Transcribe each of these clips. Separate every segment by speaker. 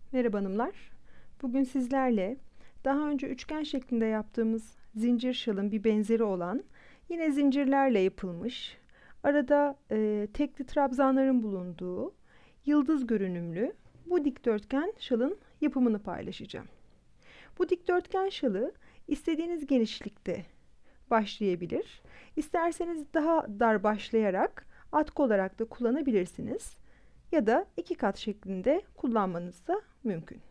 Speaker 1: Merhaba hanımlar. Bugün sizlerle daha önce üçgen şeklinde yaptığımız zincir şalın bir benzeri olan yine zincirlerle yapılmış arada tekli trabzanların bulunduğu yıldız görünümlü bu dikdörtgen şalın yapımını paylaşacağım. Bu dikdörtgen şalı istediğiniz genişlikte başlayabilir. İsterseniz daha dar başlayarak atkı olarak da kullanabilirsiniz. Ya da iki kat şeklinde kullanmanız da mümkün.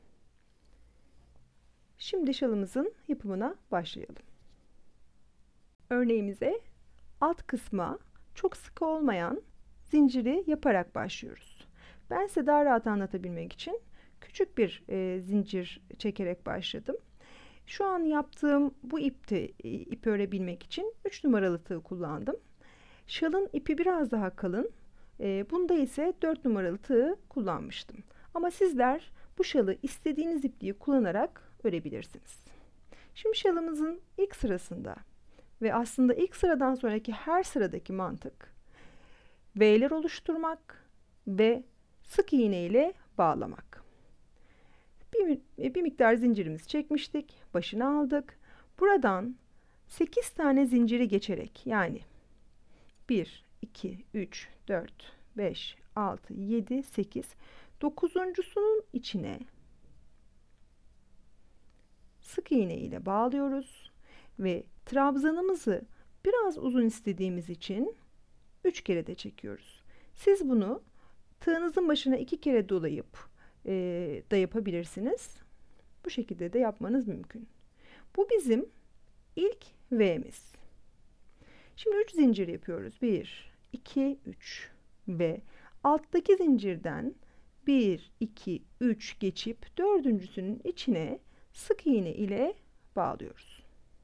Speaker 1: Şimdi şalımızın yapımına başlayalım. Örneğimize alt kısma çok sıkı olmayan zinciri yaparak başlıyoruz. Ben size daha rahat anlatabilmek için küçük bir zincir çekerek başladım. Şu an yaptığım bu ipi örebilmek için 3 numaralı tığ kullandım. Şalın ipi biraz daha kalın. Bunda ise 4 numaralı tığ kullanmıştım. Ama sizler bu şalı istediğiniz ipliği kullanarak örebilirsiniz. Şimdi şalımızın ilk sırasında ve aslında ilk sıradan sonraki her sıradaki mantık V'ler oluşturmak ve sık iğne ile bağlamak. Bir miktar zincirimizi çekmiştik, başını aldık. Buradan 8 tane zinciri geçerek, yani 1, 2, 3, 4, 5, 6, 7, 8, 9'uncusunun içine sık iğne ile bağlıyoruz ve trabzanımızı biraz uzun istediğimiz için 3 kere de çekiyoruz. Siz bunu tığınızın başına 2 kere dolayıp da yapabilirsiniz. Bu şekilde de yapmanız mümkün. Bu bizim ilk V'miz. Şimdi 3 zincir yapıyoruz. 1, 2, 3 ve alttaki zincirden 1, 2, 3 geçip dördüncüsünün içine sık iğne ile bağlıyoruz.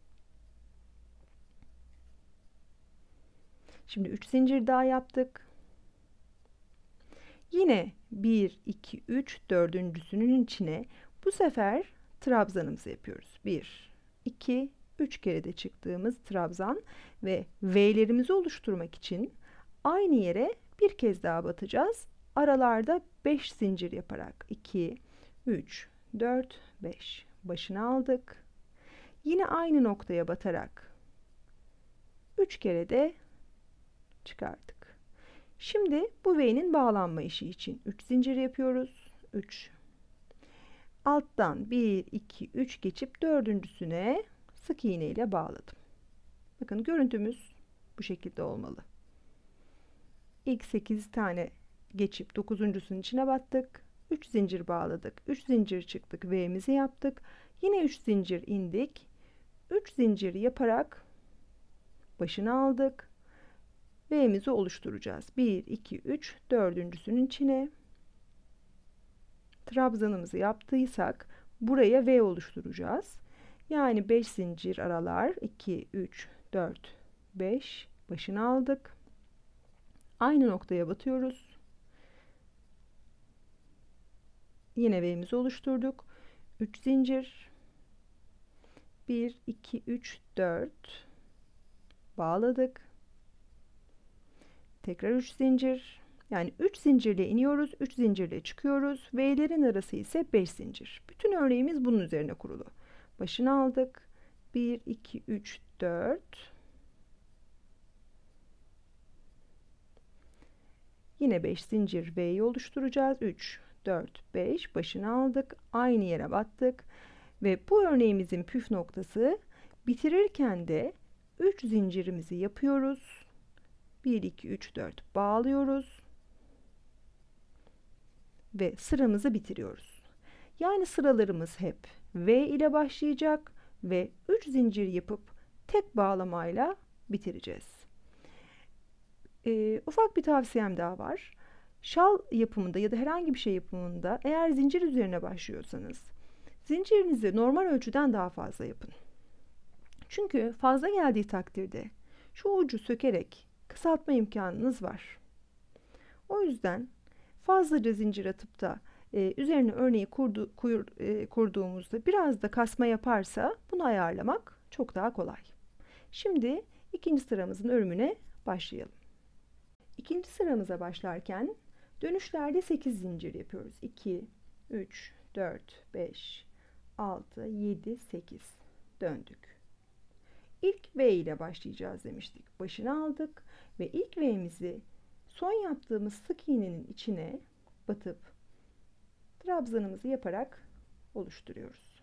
Speaker 1: Şimdi 3 zincir daha yaptık. Yine 1, 2, 3 dördüncüsünün içine bu sefer trabzanımızı yapıyoruz. 1, 2, 3 kere de çıktığımız trabzan ve V'lerimizi oluşturmak için aynı yere bir kez daha batacağız. Aralarda 5 zincir yaparak 2, 3, 4, 5 başını aldık. Yine aynı noktaya batarak 3 kere de çıkardık. Şimdi bu V'nin bağlanma işi için 3 zincir yapıyoruz. 3. Alttan 1, 2, 3 geçip dördüncüsüne sık iğne ile bağladım. Bakın görüntümüz bu şekilde olmalı. İlk 8 tane geçip 9'uncusunun içine battık. 3 zincir bağladık. 3 zincir çıktık. V'mizi yaptık. Yine 3 zincir indik. 3 zincir yaparak başını aldık. V'mizi oluşturacağız. 1, 2, 3 dördüncüsünün içine trabzanımızı yaptıysak buraya V oluşturacağız. Yani 5 zincir aralar 2, 3, 4, 5 başını aldık. Aynı noktaya batıyoruz. Yine V'mizi oluşturduk. 3 zincir 1, 2, 3, 4 bağladık. Tekrar 3 zincir. Yani 3 zincirle iniyoruz, 3 zincirle çıkıyoruz. V'lerin arası ise 5 zincir. Bütün örneğimiz bunun üzerine kurulu. Başını aldık. 1, 2, 3, 4. Yine 5 zincir V'yi oluşturacağız. 3, 4, 5. Başını aldık. Aynı yere battık. Ve bu örneğimizin püf noktası, bitirirken de 3 zincirimizi yapıyoruz. 1, 2, 3, 4 bağlıyoruz. Ve sıramızı bitiriyoruz. Yani sıralarımız hep V ile başlayacak ve 3 zincir yapıp tek bağlamayla bitireceğiz. Ufak bir tavsiyem daha var. Şal yapımında ya da herhangi bir şey yapımında eğer zincir üzerine başlıyorsanız zincirinizi normal ölçüden daha fazla yapın. Çünkü fazla geldiği takdirde şu ucu sökerek kısaltma imkanınız var. O yüzden fazlaca zincir atıp da üzerine örneği kurduğumuzda biraz da kasma yaparsa bunu ayarlamak çok daha kolay. Şimdi ikinci sıramızın örümüne başlayalım. İkinci sıramıza başlarken dönüşlerde 8 zincir yapıyoruz. 2, 3, 4, 5, 6, 7, 8 döndük. İlk V ile başlayacağız demiştik. Başını aldık ve ilk V'mizi son yaptığımız sık iğnenin içine batıp trabzanımızı yaparak oluşturuyoruz.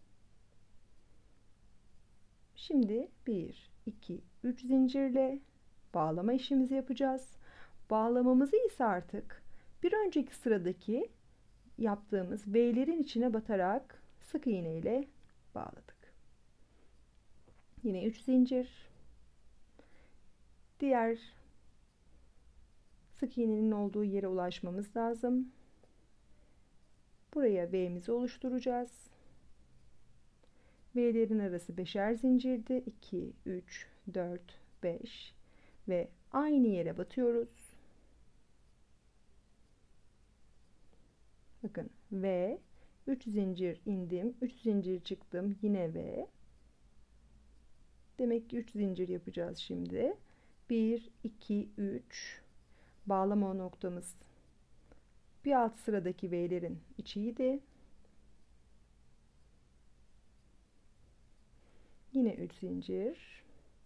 Speaker 1: Şimdi 1, 2, 3 zincirle bağlama işimizi yapacağız. Bağlamamızı ise artık bir önceki sıradaki yaptığımız V'lerin içine batarak sık iğne ile bağladık. Yine 3 zincir. Diğer sık iğnenin olduğu yere ulaşmamız lazım. Buraya V'mizi oluşturacağız. V'lerin arası beşer zincirdi. 2, 3, 4, 5 ve aynı yere batıyoruz. Bakın V, 3 zincir indim, 3 zincir çıktım, yine V. Demek ki 3 zincir yapacağız şimdi. 1, 2, 3. Bağlama noktamız bir alt sıradaki V'lerin içiydi. Yine 3 zincir.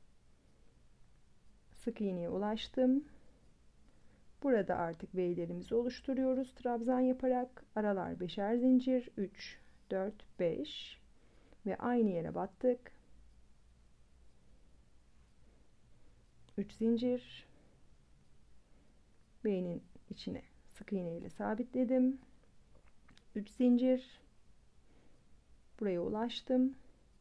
Speaker 1: Sık iğneye ulaştım. Burada artık V'lerimizi oluşturuyoruz. Trabzan yaparak aralar beşer zincir. 3, 4, 5 ve aynı yere battık. 3 zincir. V'nin içine sık iğne ile sabitledim. 3 zincir. Buraya ulaştım.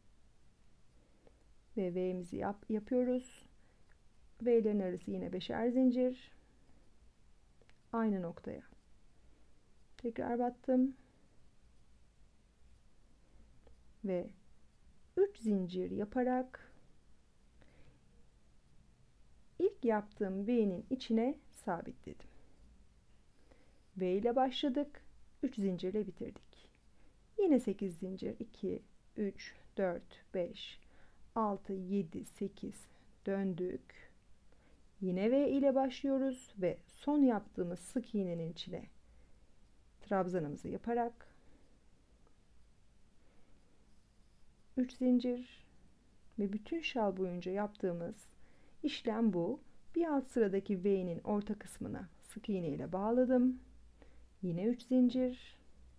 Speaker 1: Ve V'mizi yapıyoruz. V'lerin arası yine beşer zincir. Aynı noktaya tekrar battım ve 3 zincir yaparak ilk yaptığım V'nin içine sabitledim. V ile başladık, 3 zincirle bitirdik. Yine 8 zincir, 2, 3, 4, 5, 6, 7, 8 döndük. Yine V ile başlıyoruz ve son yaptığımız sık iğnenin içine trabzanımızı yaparak 3 zincir ve bütün şal boyunca yaptığımız işlem bu. Bir alt sıradaki V'nin orta kısmına sık iğne ile bağladım. Yine 3 zincir.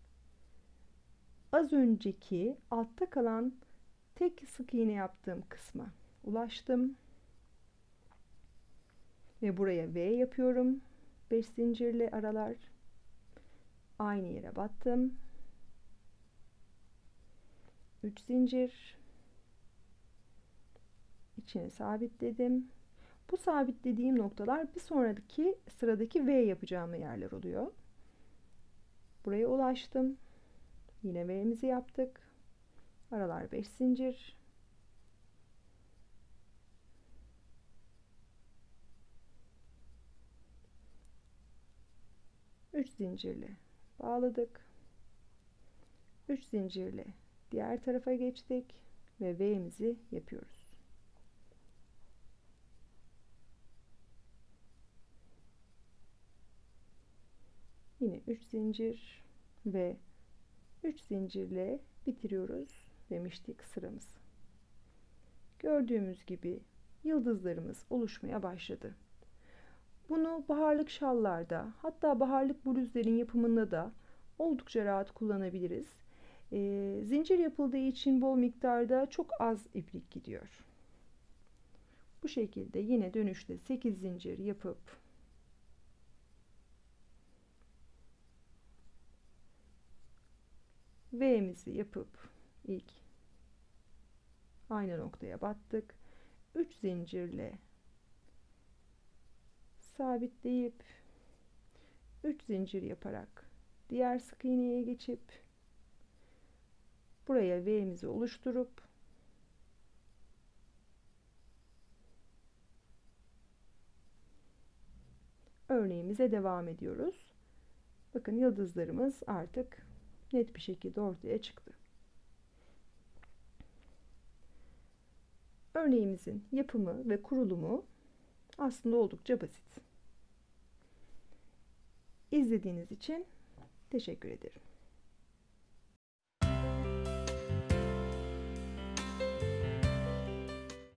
Speaker 1: Az önceki altta kalan tek sık iğne yaptığım kısma ulaştım. Ve buraya V yapıyorum. 5 zincirli aralar. Aynı yere battım. 3 zincir. İçine sabitledim. Bu sabitlediğim noktalar bir sonraki sıradaki V yapacağım yerler oluyor. Buraya ulaştım. Yine V'mizi yaptık. Aralar 5 zincir. Üç zincirle bağladık. 3 zincirle diğer tarafa geçtik ve V'mizi yapıyoruz. Yine 3 zincir ve 3 zincirle bitiriyoruz demiştik sıramızı. Gördüğümüz gibi yıldızlarımız oluşmaya başladı. Bunu baharlık şallarda, hatta baharlık bluzların yapımında da oldukça rahat kullanabiliriz. Zincir yapıldığı için bol miktarda çok az iplik gidiyor. Bu şekilde yine dönüşte 8 zincir yapıp V'mizi yapıp ilk aynı noktaya battık. 3 zincirle sabitleyip 3 zincir yaparak diğer sık iğneye geçip buraya V'mizi oluşturup örneğimize devam ediyoruz. Bakın yıldızlarımız artık net bir şekilde ortaya çıktı. Örneğimizin yapımı ve kurulumu aslında oldukça basit. İzlediğiniz için teşekkür ederim.